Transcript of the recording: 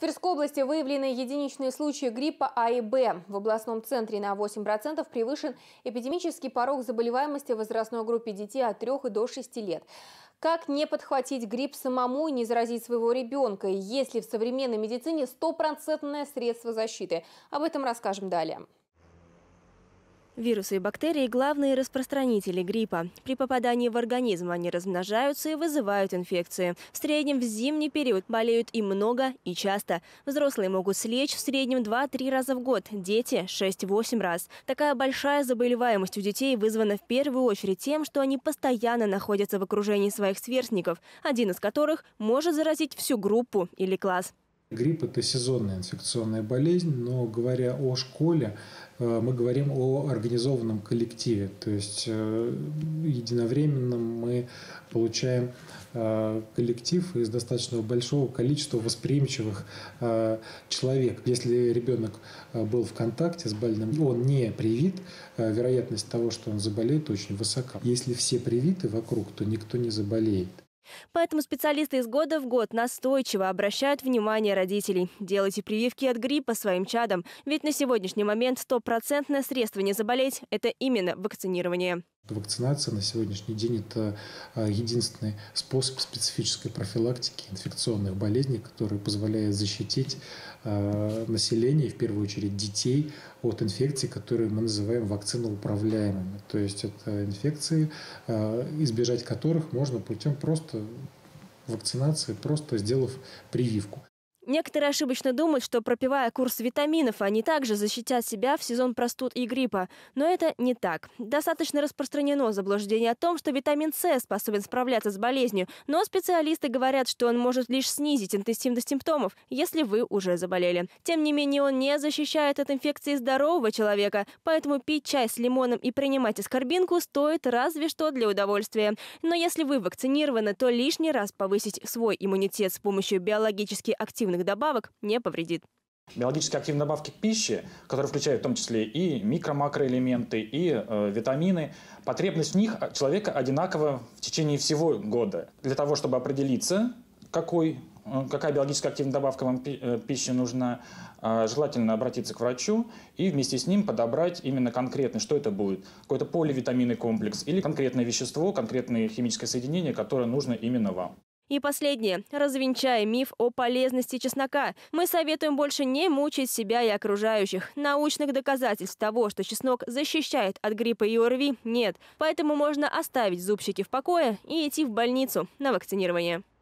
Тверской области выявлены единичные случаи гриппа А и Б. В областном центре на 8% превышен эпидемический порог заболеваемости в возрастной группе детей от 3 до 6 лет. Как не подхватить грипп самому и не заразить своего ребенка? Есть ли в современной медицине стопроцентное средство защиты? Об этом расскажем далее. Вирусы и бактерии – главные распространители гриппа. При попадании в организм они размножаются и вызывают инфекции. В среднем в зимний период болеют и много, и часто. Взрослые могут слечь в среднем 2-3 раза в год, дети – 6-8 раз. Такая большая заболеваемость у детей вызвана в первую очередь тем, что они постоянно находятся в окружении своих сверстников, один из которых может заразить всю группу или класс. Грипп – это сезонная инфекционная болезнь, но говоря о школе, мы говорим о организованном коллективе. То есть единовременно мы получаем коллектив из достаточно большого количества восприимчивых человек. Если ребенок был в контакте с больным, он не привит, вероятность того, что он заболеет, очень высока. Если все привиты вокруг, то никто не заболеет. Поэтому специалисты из года в год настойчиво обращают внимание родителей. Делайте прививки от гриппа своим чадам, ведь на сегодняшний момент стопроцентное средство не заболеть – это именно вакцинирование. Вакцинация на сегодняшний день – это единственный способ специфической профилактики инфекционных болезней, который позволяет защитить население, в первую очередь детей, от инфекций, которые мы называем вакциноуправляемыми. То есть это инфекции, избежать которых можно путем просто вакцинации, просто сделав прививку. Некоторые ошибочно думают, что пропивая курс витаминов, они также защитят себя в сезон простуд и гриппа. Но это не так. Достаточно распространено заблуждение о том, что витамин С способен справляться с болезнью. Но специалисты говорят, что он может лишь снизить интенсивность симптомов, если вы уже заболели. Тем не менее, он не защищает от инфекции здорового человека. Поэтому пить чай с лимоном и принимать аскорбинку стоит разве что для удовольствия. Но если вы вакцинированы, то лишний раз повысить свой иммунитет с помощью биологически активных добавок не повредит. Биологически активные добавки к пище, которые включают в том числе и микро-макроэлементы, и витамины, потребность в них человека одинакова в течение всего года. Для того, чтобы определиться, какая биологически активная добавка вам пищи нужна, желательно обратиться к врачу и вместе с ним подобрать именно конкретно, что это будет. Какой-то поливитаминный комплекс или конкретное вещество, конкретное химическое соединение, которое нужно именно вам. И последнее. Развенчая миф о полезности чеснока. Мы советуем больше не мучить себя и окружающих. Научных доказательств того, что чеснок защищает от гриппа и ОРВИ, нет. Поэтому можно оставить зубчики в покое и идти в больницу на вакцинирование.